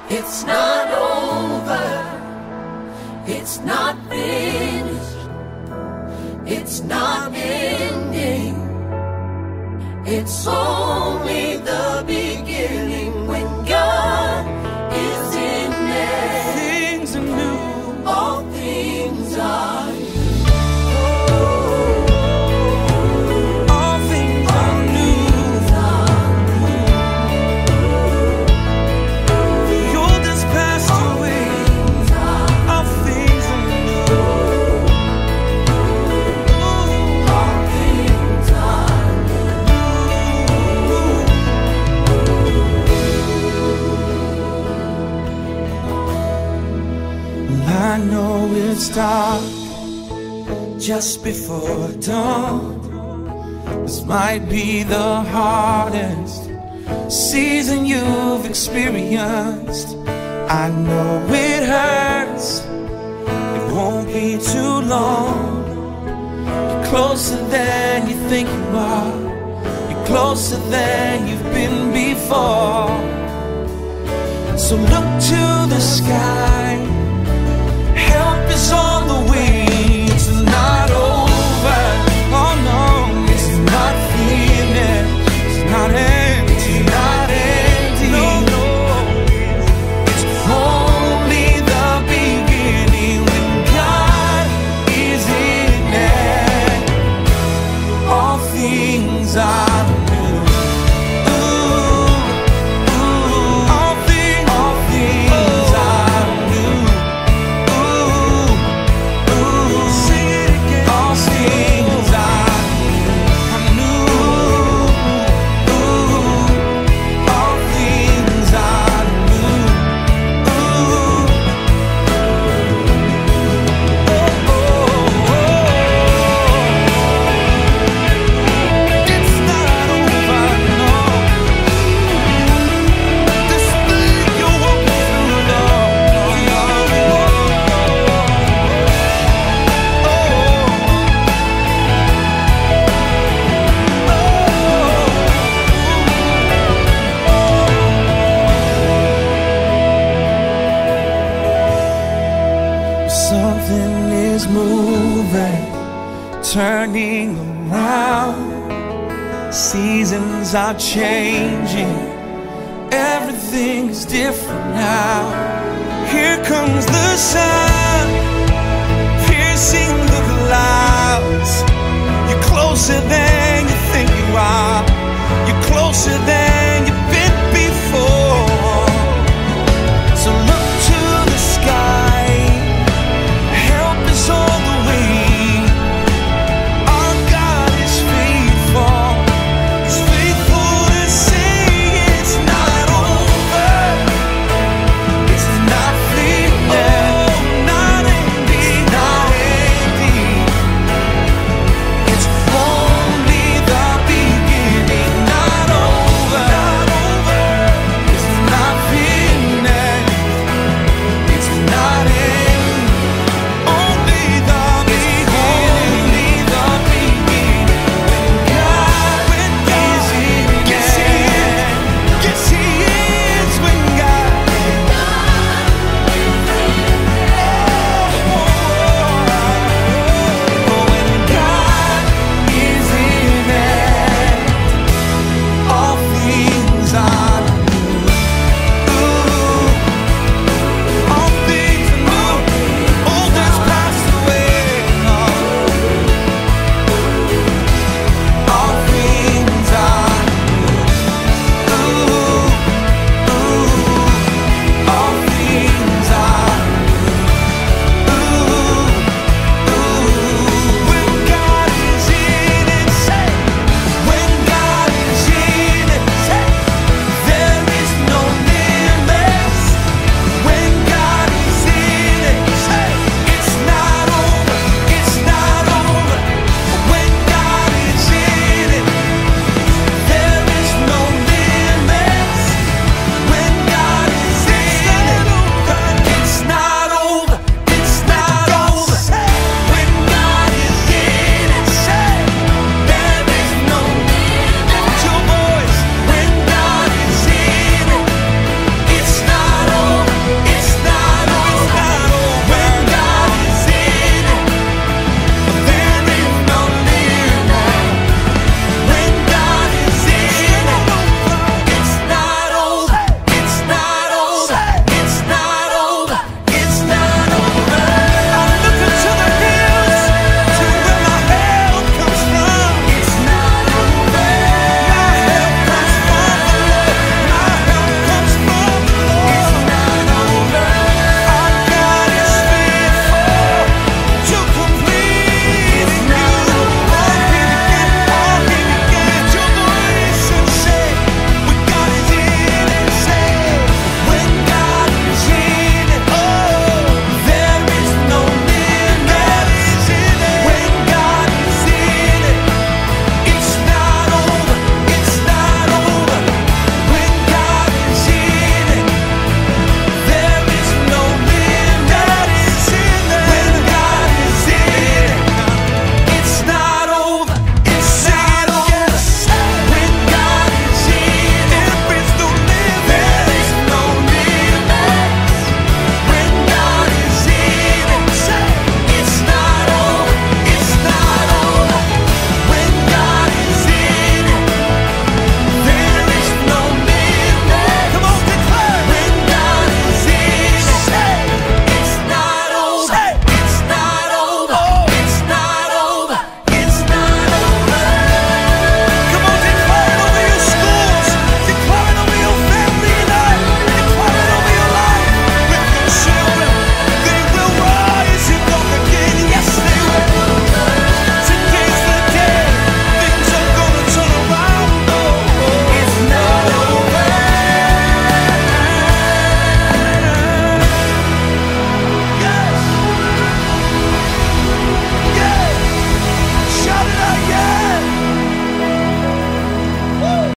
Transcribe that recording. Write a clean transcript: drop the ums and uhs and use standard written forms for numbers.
It's not over, it's not finished, it's not ending, it's only the beginning. When God is in there, things are new, all things are new. I know it's dark just before dawn. This might be the hardest season you've experienced. I know it hurts, it won't be too long. You're closer than you think you are, you're closer than you've been before. So look to the sky, help is on the way. It's not over, oh no, it's not finished, it's not empty, not ending. No, no, it's only the beginning. When God is in there, all things are new. All things are new. Something is moving, turning around. Seasons are changing, everything is different now. Here comes the sun, piercing the clouds. You're closer than you think you are, you're closer than